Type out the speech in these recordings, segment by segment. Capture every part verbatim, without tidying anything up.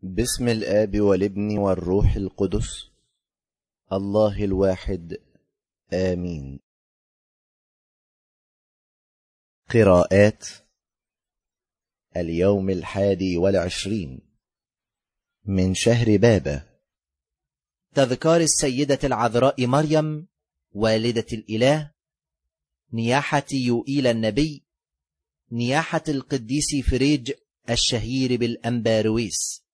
باسم الآب والابن والروح القدس الله الواحد آمين. قراءات اليوم الحادي والعشرين من شهر بابا. تذكار السيدة العذراء مريم والدة الإله، نياحة يوئيل النبي، نياحة القديس فريج الشهير بالأنبارويس.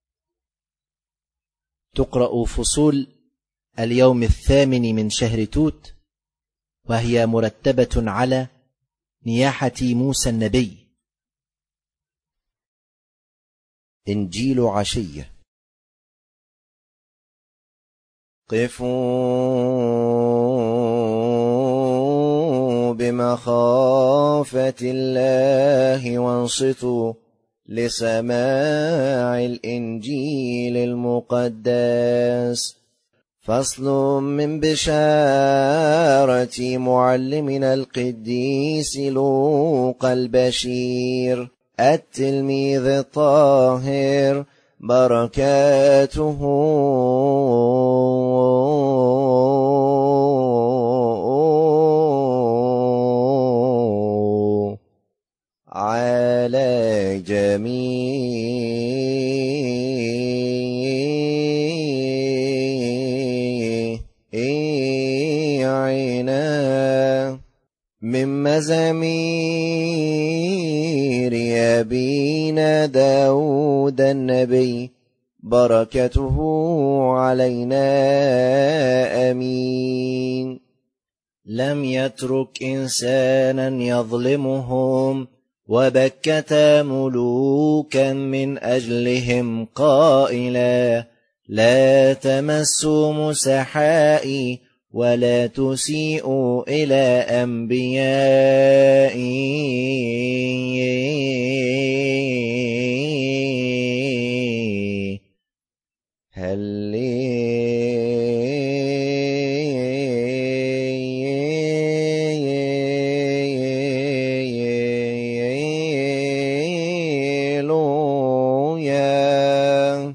تقرأ فصول اليوم الثامن من شهر توت، وهي مرتبة على نياحة موسى النبي. إنجيل عشية. قفوا بمخافة الله وانصتوا لسماع الإنجيل المقدس. فصل من بشارة معلمنا القديس لوقا البشير التلميذ الطاهر، بركاته على جميعنا. من مزامير أبينا داود النبي، بركته علينا آمين. لم يترك إنسانا يظلمهم، وبكت ملوكا من أجلهم قائلا: لا تمسوا مسحائي ولا تسيئوا إلى أنبيائي. هللويا.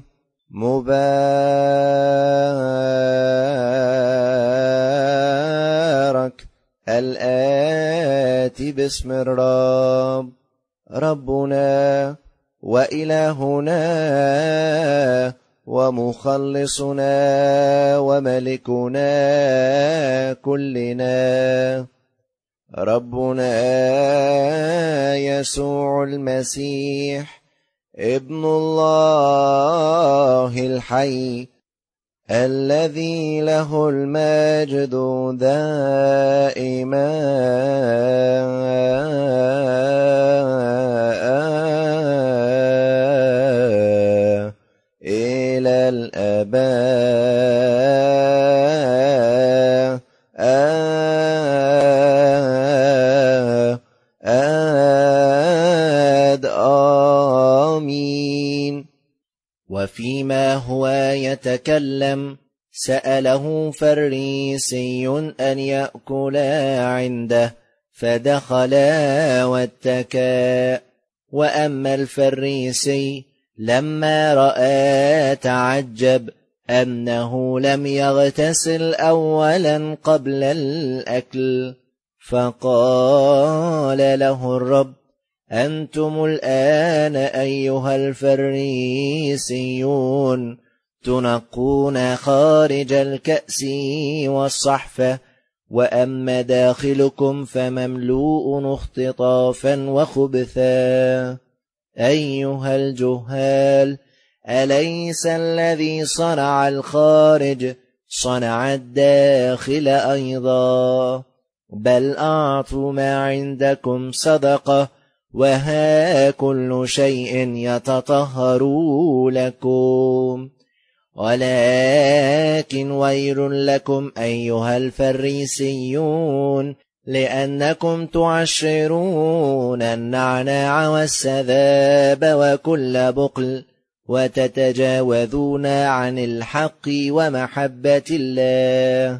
مبارك الآتي باسم الرب، ربنا وإلهنا ومخلصنا وملكنا كلنا، ربنا يسوع المسيح ابن الله الحي، الذي له المجد دائما إلى الآباء آمين. وفيما هو يتكلم سأله فريسي أن يأكلا عنده، فدخلا واتكا. وأما الفريسي لما رأى تعجب أنه لم يغتسل أولا قبل الأكل، فقال له الرب: أنتم الآن أيها الفريسيون تنقون خارج الكأس والصحفة، وأما داخلكم فمملوء اختطافا وخبثا. أيها الجهال، أليس الذي صنع الخارج صنع الداخل أيضا؟ بل أعطوا ما عندكم صدقة، وها كل شيء يتطهر لكم. ولكن ويل لكم أيها الفريسيون، لأنكم تعشرون النعناع والسذاب وكل بقل، وتتجاوزون عن الحق ومحبة الله،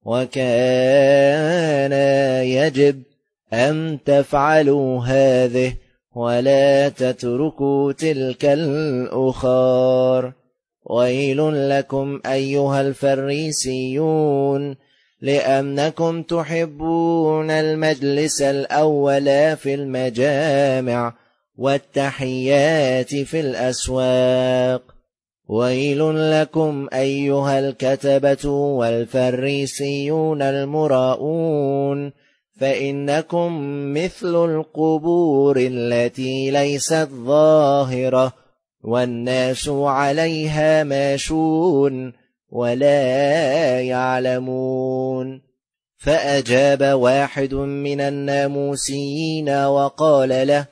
وكان يجب أن تفعلوا هذه ولا تتركوا تلك الأخر. ويل لكم أيها الفريسيون، لأنكم تحبون المجلس الأول في المجامع والتحيات في الأسواق. ويل لكم أيها الكتبة والفريسيون المراؤون، فإنكم مثل القبور التي ليست ظاهرة، والناس عليها ماشون ولا يعلمون. فأجاب واحد من الناموسيين وقال له: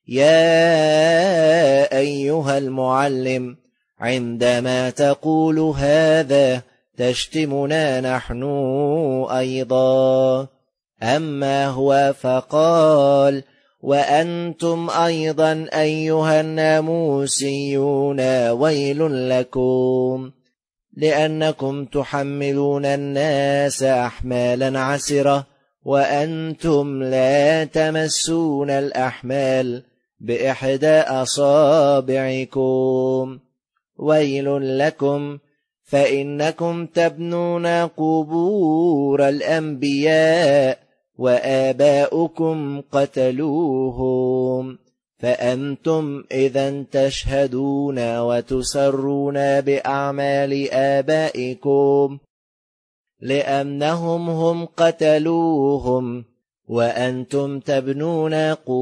يا أيها المعلم، عندما تقول هذا تشتمنا نحن أيضا. أما هو فقال: وأنتم أيضا أيها الناموسيون ويل لكم، لأنكم تحملون الناس أحمالا عسرة، وأنتم لا تمسون الأحمال بإحدى أصابعكم. ويل لكم، فإنكم تبنون قبور الأنبياء وآباؤكم قتلوهم، فأنتم إذن تشهدون وتسرون بأعمال آبائكم، لأنهم هم قتلوهم، وأنتم تبنون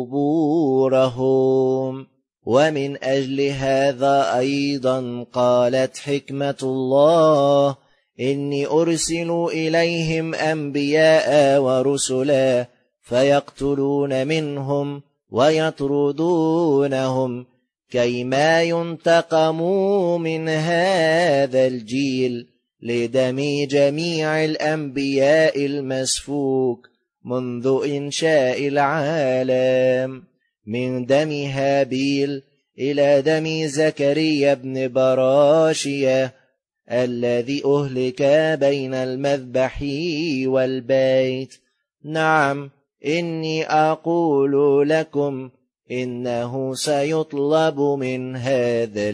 قبورهم. ومن أجل هذا أيضا قالت حكمة الله: إني أرسل إليهم أنبياء ورسلا، فيقتلون منهم ويطردونهم، كيما ينتقموا من هذا الجيل، لدم جميع الأنبياء المسفوك منذ إنشاء العالم، من دم هابيل إلى دم زكريا بن براشية الذي أهلك بين المذبح والبيت. نعم، إني أقول لكم إنه سيطلب من هذا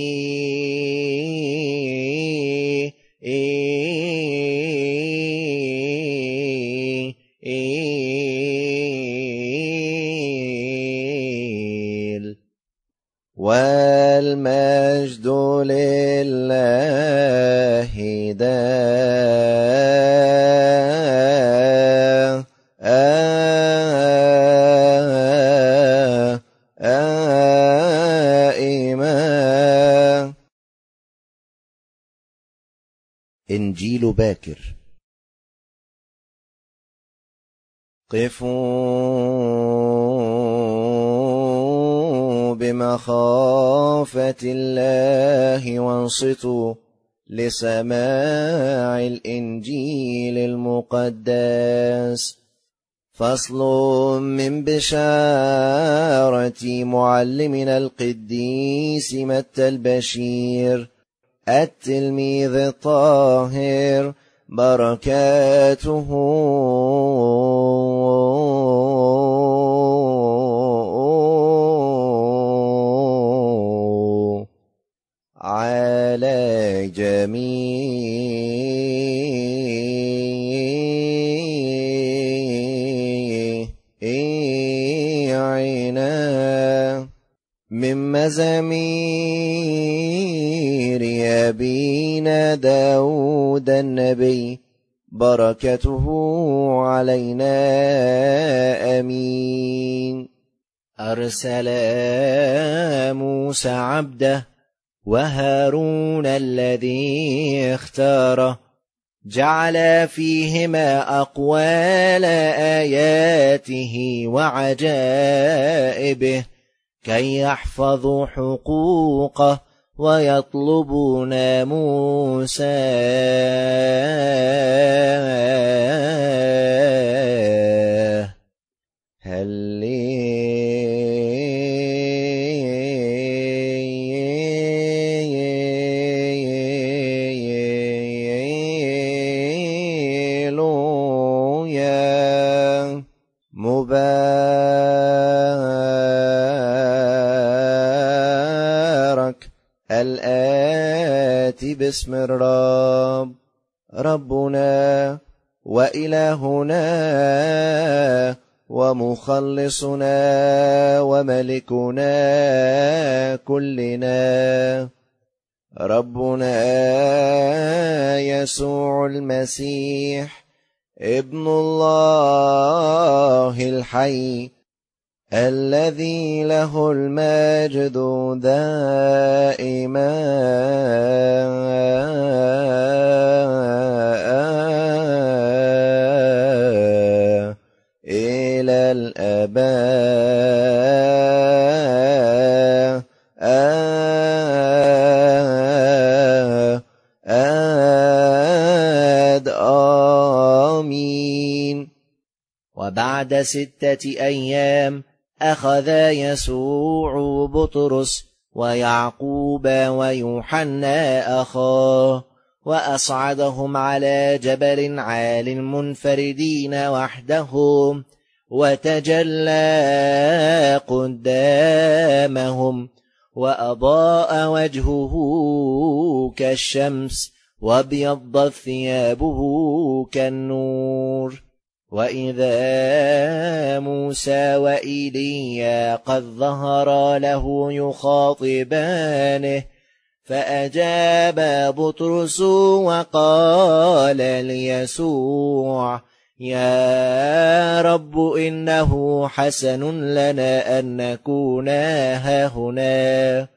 الجيل والمجد لله دائما. إنجيل باكر. قفوا بمخافة الله وانصتوا لسماع الإنجيل المقدس. فصل من بشارة معلمنا القديس متى البشير التلميذ الطاهر، بركاته على جميعنا. من مزامير أبينا داود النبي، بركته علينا آمين. أرسل موسى عبده وهارون الذي اختاره، جعل فيهما أقوال آياته وعجائبه، كي يحفظوا حقوقه ويطلبوا ناموسه. هللويا. مبارك الآن نأتي باسم الرب ربنا وإلهنا ومخلصنا وملكنا كلنا ربنا يسوع المسيح ابن الله الحي الذي له المجد دائما إلى الآباء آمين. وبعد ستة أيام أخذ يسوع بطرس ويعقوب ويوحنا أخاه وأصعدهم على جبل عال منفردين وحدهم وتجلى قدامهم وأضاء وجهه كالشمس وابيضت ثيابه كالنور. وإذا موسى وإيليا قد ظهرا له يخاطبانه فأجاب بطرس وقال ليسوع يا رب إنه حسن لنا أن نكون هاهنا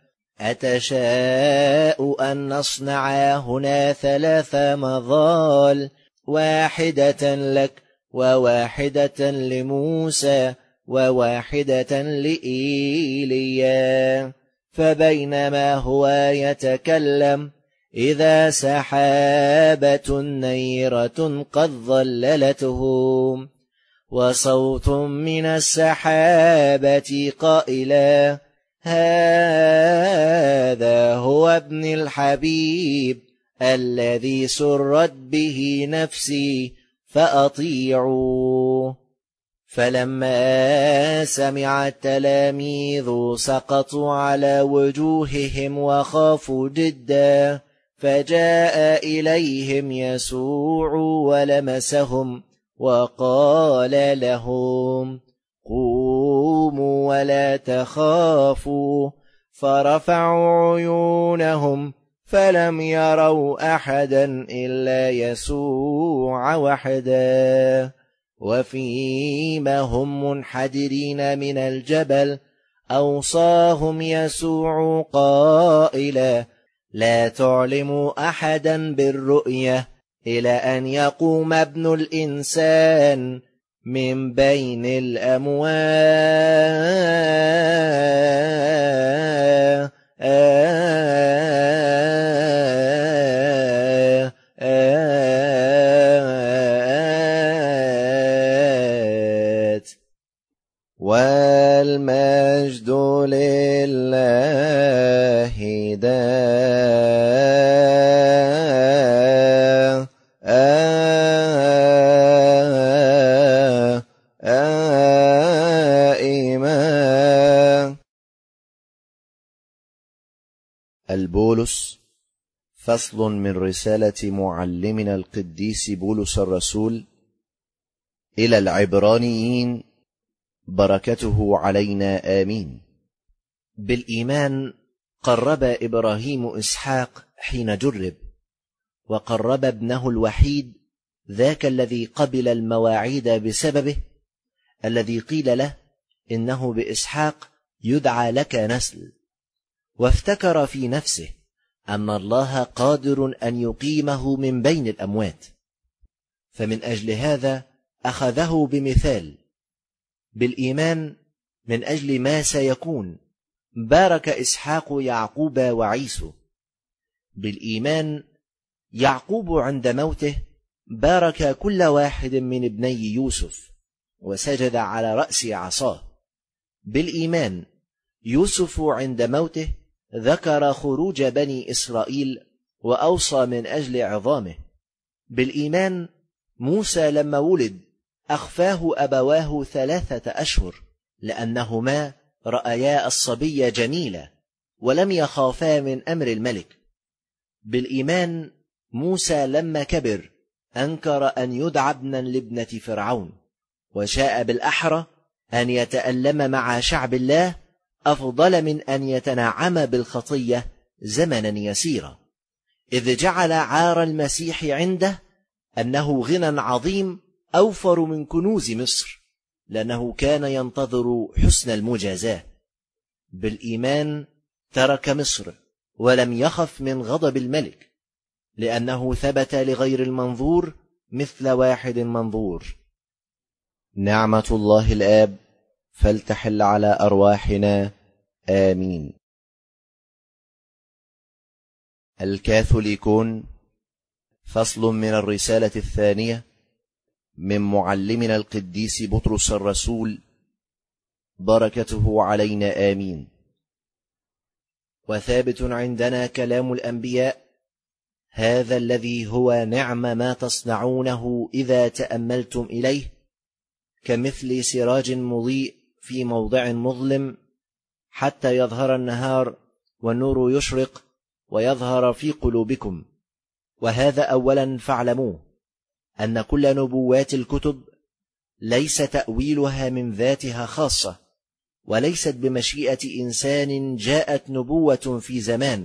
أتشاء أن نصنع هنا ثلاث مظال واحدة لك وواحدة لموسى وواحدة لإيليا. فبينما هو يتكلم إذا سحابة نيرة قد ظللتهم وصوت من السحابة قائلا هذا هو ابن الحبيب الذي سرت به نفسي فأطيعوه. فلما سمع التلاميذ سقطوا على وجوههم وخافوا جدا فجاء إليهم يسوع ولمسهم وقال لهم قوموا ولا تخافوا. فرفعوا عيونهم فلم يروا أحدا إلا يسوع وحده. وفيما هم منحدرين من الجبل أوصاهم يسوع قائلا لا تعلموا أحدا بالرؤية إلى أن يقوم ابن الإنسان من بين الأموات. والمجد لله دائما. البولس فصل من رسالة معلمنا القديس بولس الرسول إلى العبرانيين بركته علينا آمين. بالإيمان قرب إبراهيم إسحاق حين جرب وقرب ابنه الوحيد ذاك الذي قبل المواعيد بسببه الذي قيل له إنه بإسحاق يدعى لك نسل. وافتكر في نفسه أن الله قادر أن يقيمه من بين الأموات فمن أجل هذا أخذه بمثال. بالإيمان من أجل ما سيكون بارك إسحاق يعقوب وعيسو. بالإيمان يعقوب عند موته بارك كل واحد من ابني يوسف وسجد على رأس عصاه. بالإيمان يوسف عند موته ذكر خروج بني إسرائيل وأوصى من أجل عظامه. بالإيمان موسى لما ولد أخفاه أبواه ثلاثة أشهر لأنهما رأيا الصبي جميلا ولم يخافا من أمر الملك. بالإيمان موسى لما كبر أنكر أن يدعى ابنا لابنة فرعون، وشاء بالأحرى أن يتألم مع شعب الله أفضل من أن يتنعم بالخطية زمنا يسيرا، إذ جعل عار المسيح عنده أنه غنى عظيم أوفر من كنوز مصر، لأنه كان ينتظر حسن المجازاة. بالإيمان ترك مصر ولم يخف من غضب الملك، لأنه ثبت لغير المنظور مثل واحد منظور. نعمة الله الآب فلتحل على أرواحنا آمين. الكاثوليكون، فصل من الرسالة الثانية من معلمنا القديس بطرس الرسول، بركته علينا آمين. وثابت عندنا كلام الأنبياء، هذا الذي هو نعم ما تصنعونه إذا تأملتم إليه، كمثل سراج مضيء في موضع مظلم، حتى يظهر النهار والنور يشرق ويظهر في قلوبكم. وهذا أولا فاعلموه، أن كل نبوات الكتب ليس تأويلها من ذاتها خاصة، وليست بمشيئة إنسان جاءت نبوة في زمان،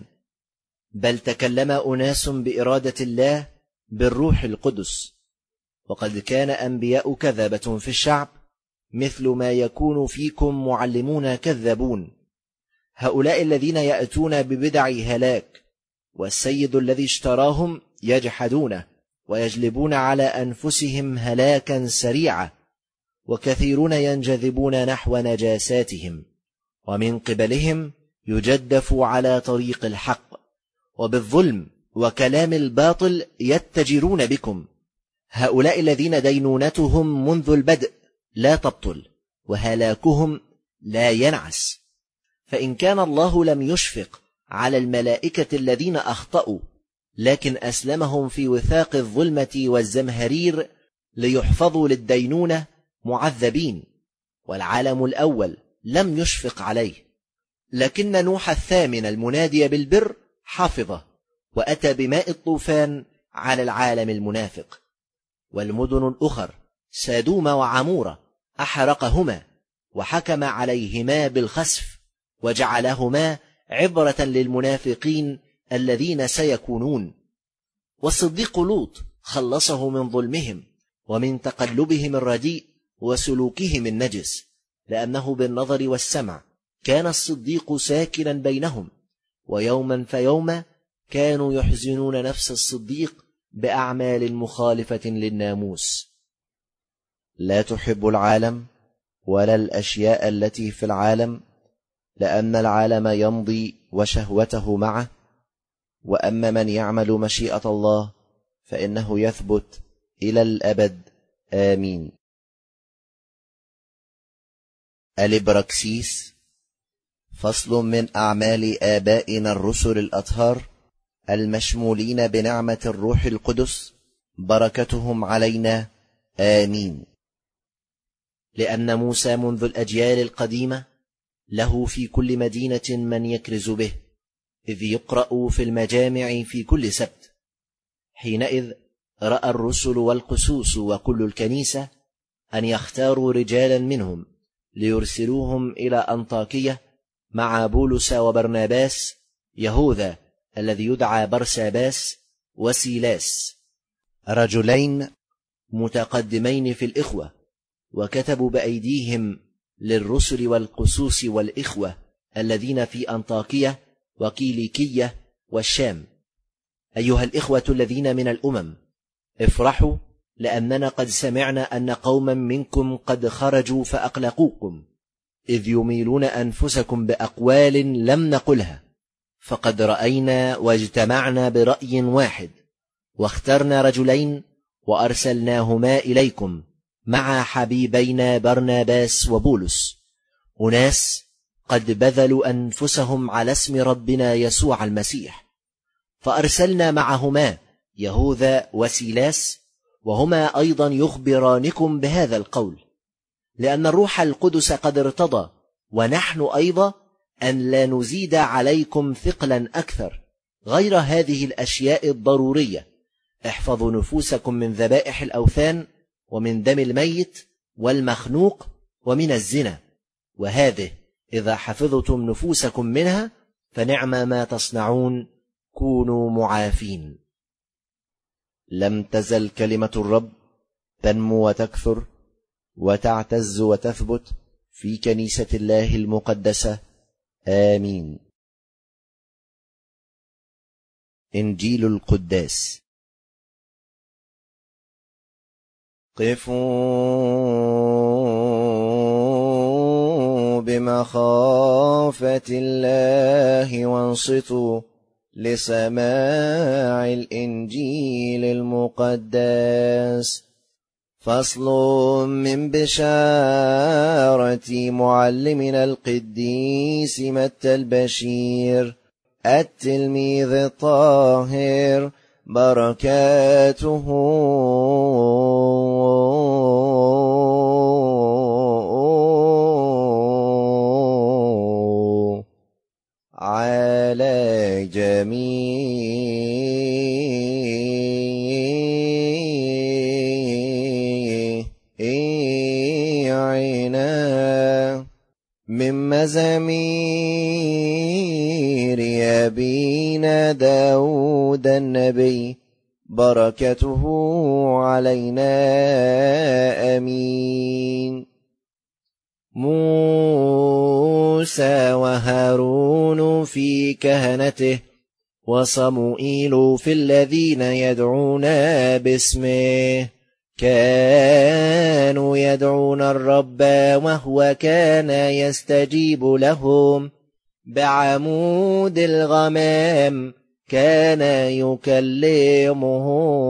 بل تكلم أناس بإرادة الله بالروح القدس. وقد كان أنبياء كذبة في الشعب، مثل ما يكون فيكم معلمون كذابون، هؤلاء الذين يأتون ببدع هلاك، والسيد الذي اشتراهم يجحدونه ويجلبون على أنفسهم هلاكا سريعا، وكثيرون ينجذبون نحو نجاساتهم، ومن قبلهم يجدف على طريق الحق، وبالظلم وكلام الباطل يتجرون بكم. هؤلاء الذين دينونتهم منذ البدء لا تبطل، وهلاكهم لا ينعس. فإن كان الله لم يشفق على الملائكة الذين أخطأوا، لكن أسلمهم في وثاق الظلمة والزمهرير ليحفظوا للدينونة معذبين، والعالم الأول لم يشفق عليه، لكن نوح الثامن المنادي بالبر حافظه، وأتى بماء الطوفان على العالم المنافق. والمدن الأخر سادوم وعمورة أحرقهما، وحكم عليهما بالخسف، وجعلهما عبرة للمنافقين الذين سيكونون. والصديق لوط خلصه من ظلمهم ومن تقلبهم الرديء وسلوكهم النجس، لأنه بالنظر والسمع كان الصديق ساكنا بينهم، ويوما فيوما كانوا يحزنون نفس الصديق بأعمال مخالفة للناموس. لا تحب العالم ولا الأشياء التي في العالم، لأن العالم يمضي وشهوته معه، وأما من يعمل مشيئة الله فإنه يثبت إلى الأبد آمين. الإبراكسيس، فصل من أعمال آبائنا الرسل الأطهار المشمولين بنعمة الروح القدس، بركتهم علينا آمين. لأن موسى منذ الأجيال القديمة له في كل مدينة من يكرز به، إذ يقرأ في المجامع في كل سبت. حينئذ رأى الرسل والقسوس وكل الكنيسة أن يختاروا رجالا منهم ليرسلوهم إلى أنطاكية مع بولس وبرناباس، يهوذا الذي يدعى برساباس، وسيلاس، رجلين متقدمين في الإخوة، وكتبوا بأيديهم للرسل والقسوس والإخوة الذين في أنطاكية وكيليكية والشام: أيها الإخوة الذين من الأمم، افرحوا، لأننا قد سمعنا أن قوما منكم قد خرجوا فأقلقوكم، إذ يميلون أنفسكم بأقوال لم نقلها، فقد رأينا واجتمعنا برأي واحد، واخترنا رجلين وأرسلناهما إليكم مع حبيبينا برناباس وبولس، أناس قد بذلوا أنفسهم على اسم ربنا يسوع المسيح. فأرسلنا معهما يهوذا وسيلاس، وهما أيضا يخبرانكم بهذا القول، لأن الروح القدس قد ارتضى، ونحن أيضا، أن لا نزيد عليكم ثقلا أكثر، غير هذه الأشياء الضرورية: احفظوا نفوسكم من ذبائح الأوثان، ومن دم الميت والمخنوق، ومن الزنا. وهذه إذا حفظتم نفوسكم منها فنعم ما تصنعون، كونوا معافين. لم تزل كلمة الرب تنمو وتكثر وتعتز وتثبت في كنيسة الله المقدسة. آمين. إنجيل القداس. قفوا بمخافة الله وانصتوا لسماع الإنجيل المقدس. فصل من بشارة معلمنا القديس متى البشير التلميذ الطاهر، بركاته على جميعنا. من مزامير أبينا داود النبي، بركته علينا. آمين. موسى وهارون في كهنته، وصموئيل في الذين يدعون باسمه، كانوا يدعون الرب وهو كان يستجيب لهم. بعمود الغمام كان يكلمه.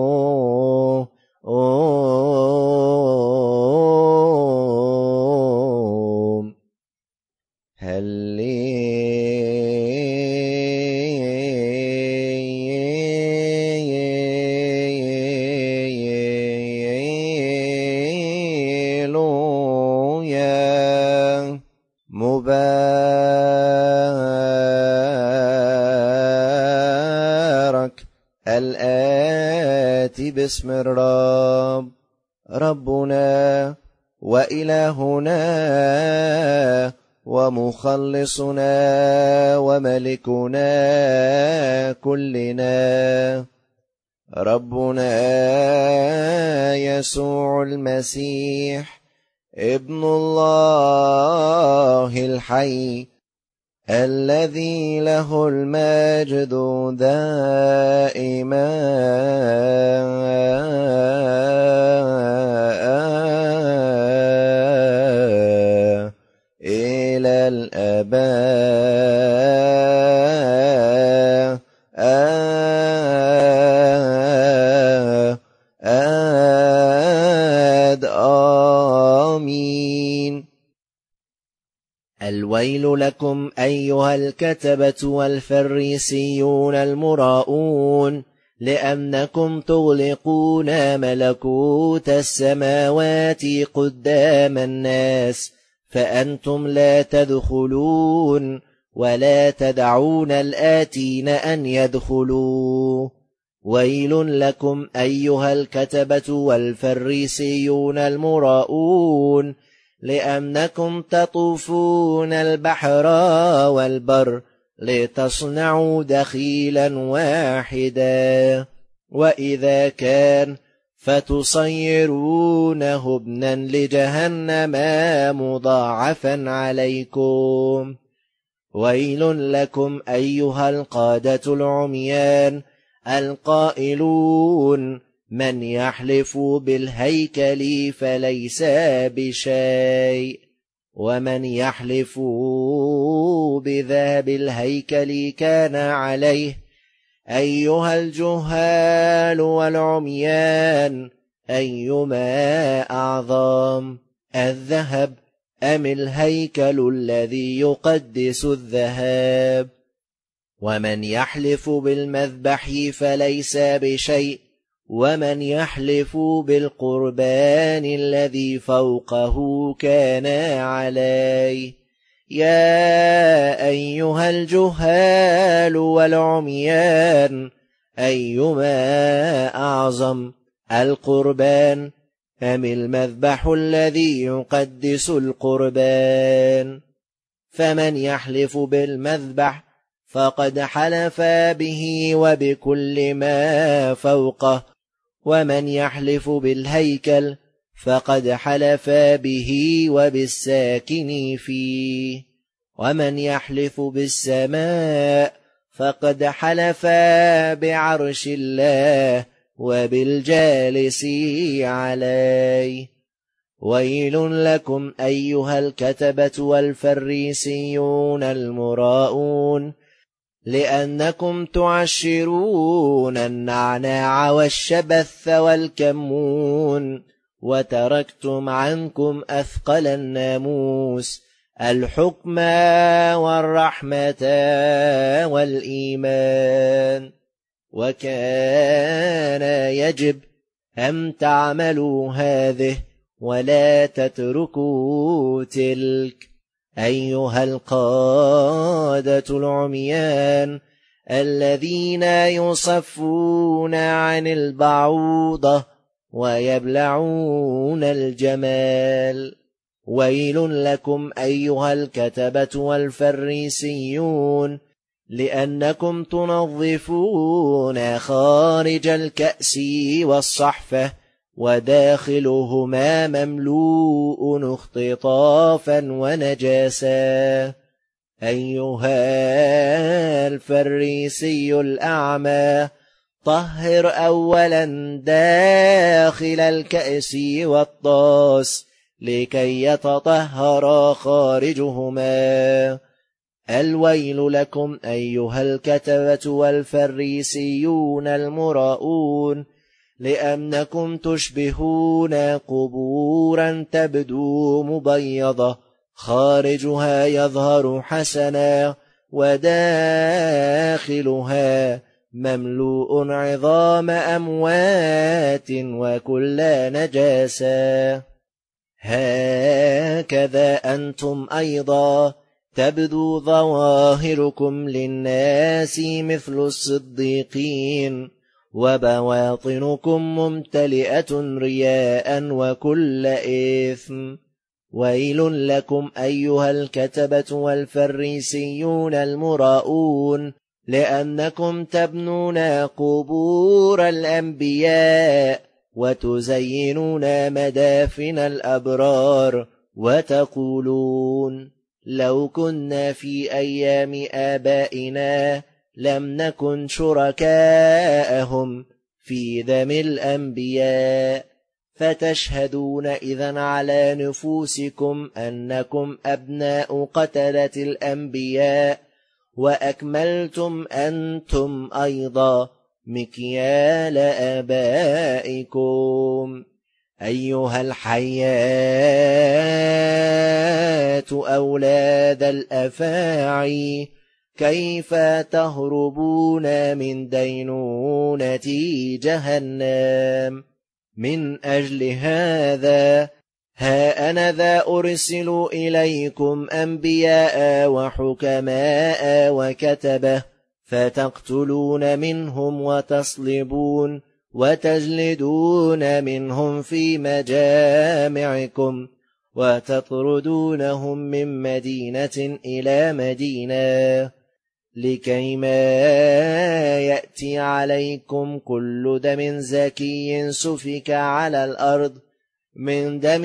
مبارك الآتي باسم الرب، ربنا وإلهنا ومخلصنا وملكنا كلنا، ربنا يسوع المسيح ابن الله الحي، الذي له المجد دائما إلى الآباء. آمين. الويل لكم أيها الكتبة والفريسيون المراؤون، لأنكم تغلقون ملكوت السماوات قدام الناس، فأنتم لا تدخلون ولا تدعون الآتين أن يدخلوا. ويل لكم أيها الكتبة والفريسيون المراؤون، لأنكم تطوفون البحر والبر لتصنعوا دخيلا واحدا، وإذا كان فتصيرونه ابنا لجهنم مضاعفا عليكم. ويل لكم أيها القادة العميان القائلون: من يحلف بالهيكل فليس بشيء، ومن يحلف بذهب الهيكل كان عليه. أيها الجهال والعميان، أيما أعظم، الذهب أم الهيكل الذي يقدس الذهب؟ ومن يحلف بالمذبح فليس بشيء، ومن يحلف بالقربان الذي فوقه كان عليه. يا أيها الجهال والعميان أيما أعظم القربان أم المذبح الذي يقدس القربان؟ فمن يحلف بالمذبح فقد حلف به وبكل ما فوقه، ومن يحلف بالهيكل فقد حلف به وبالساكن فيه، ومن يحلف بالسماء فقد حلف بعرش الله وبالجالس عليه. ويل لكم أيها الكتبة والفريسيون المراؤون، لأنكم تعشرون النعناع والشبث والكمون، وتركتم عنكم أثقل الناموس، الحكم والرحمة والإيمان. وكان يجب أن تعملوا هذه ولا تتركوا تلك. أيها القادة العميان الذين يصفون عن البعوضة ويبلعون الجمال، ويل لكم أيها الكتبة والفريسيون، لأنكم تنظفون خارج الكأس والصحفة وداخلهما مملوء اختطافا ونجاسا. أيها الفريسي الأعمى، طهر أولا داخل الكأس والطاس لكي يتطهر خارجهما. الويل لكم أيها الكتبة والفريسيون المراؤون، لأنكم تشبهون قبورا تبدو مبيضة، خارجها يظهر حسنا وداخلها مملوء عظام أموات وكل نجاسة. هكذا أنتم أيضا تبدو ظواهركم للناس مثل الصديقين، وبواطنكم ممتلئة رياء وكل إثم. ويل لكم أيها الكتبة والفريسيون المراؤون، لأنكم تبنون قبور الأنبياء وتزينون مدافن الأبرار، وتقولون لو كنا في أيام آبائنا لم نكن شركاءهم في دم الأنبياء. فتشهدون إذن على نفوسكم أنكم أبناء قتلة الأنبياء، وأكملتم أنتم أيضا مكيال آبائكم. أيها الحيات أولاد الأفاعي، كيف تهربون من دينونة جهنم؟ من أجل هذا ها أنا ذا أرسل إليكم أنبياء وحكماء وكتبة، فتقتلون منهم وتصلبون وتجلدون منهم في مجامعكم، وتطردونهم من مدينة إلى مدينة، لكيما يأتي عليكم كل دم زكي سفك على الأرض، من دم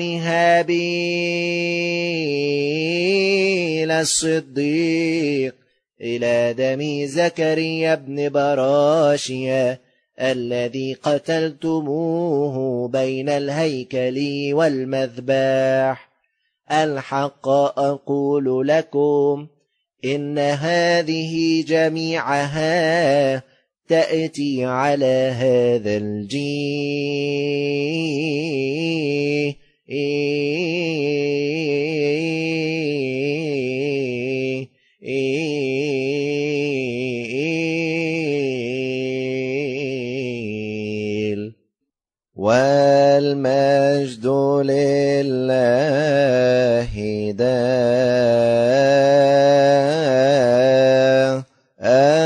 هابيل الصديق إلى دم زكريا بن براشيا الذي قتلتموه بين الهيكل والمذبح. الحق أقول لكم إن هذه جميعها تأتي على هذا الجيل والمجد لله دائما. آه